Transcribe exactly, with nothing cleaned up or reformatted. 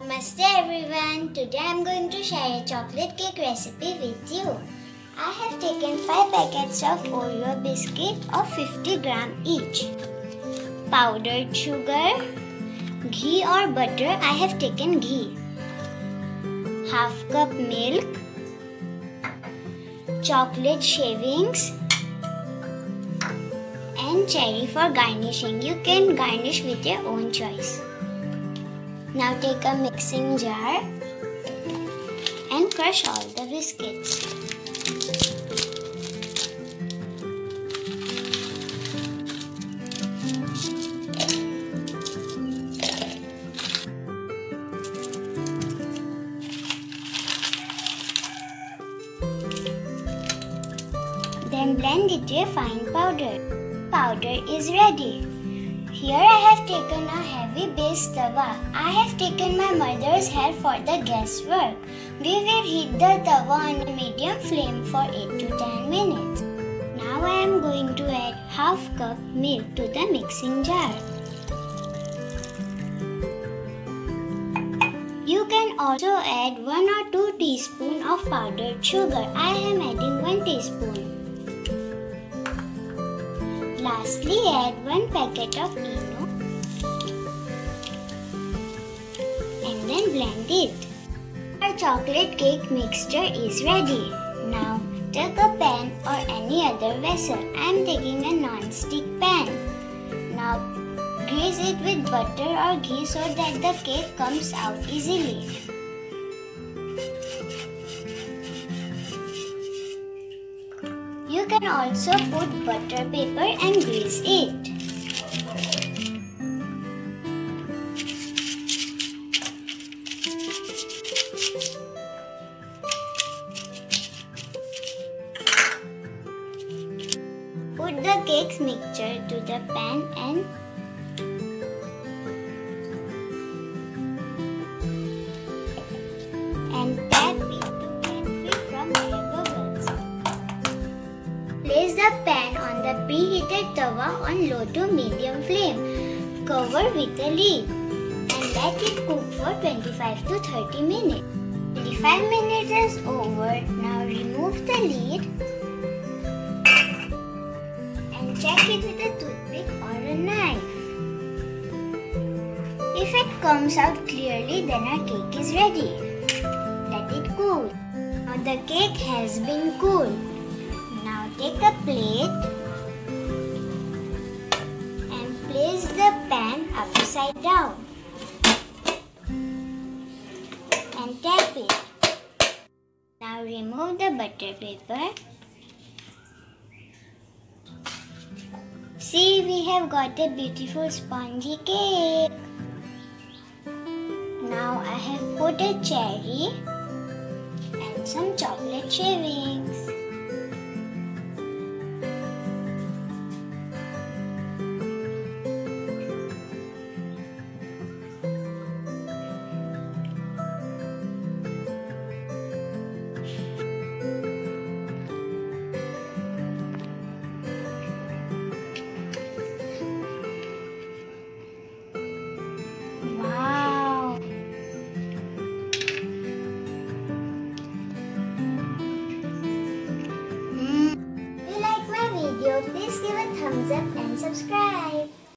Namaste everyone. Today I am going to share a chocolate cake recipe with you. I have taken five packets of Oreo biscuit of fifty grams each. Powdered sugar, ghee or butter, I have taken ghee. Half cup milk, chocolate shavings and cherry for garnishing. You can garnish with your own choice. Now take a mixing jar and crush all the biscuits. Then blend it to a fine powder. Powder is ready. Here I have taken a heavy base tawa. I have taken my mother's help for the gas work. We will heat the tawa on a medium flame for eight to ten minutes. Now I am going to add half cup milk to the mixing jar. You can also add one or two teaspoons of powdered sugar. I am adding one teaspoon. Lastly, add one packet of Eno and then blend it. Our chocolate cake mixture is ready. Now, take a pan or any other vessel. I am taking a non-stick pan. Now, grease it with butter or ghee so that the cake comes out easily. You can also put butter paper and grease it. Put the cake mixture to the pan and and tap it to get free from air bubbles. Place the pan on the preheated tawa on low to medium flame. Cover with a lid and let it cook for twenty-five to thirty minutes. twenty-five minutes is over. Now remove the lid and check it with a toothpick or a knife. If it comes out clearly, then our cake is ready. Let it cool. Now the cake has been cooled. Now take a plate and place the pan upside down and tap it. Now remove the butter paper. See, we have got a beautiful spongy cake. Now I have put a cherry and some chocolate shavings.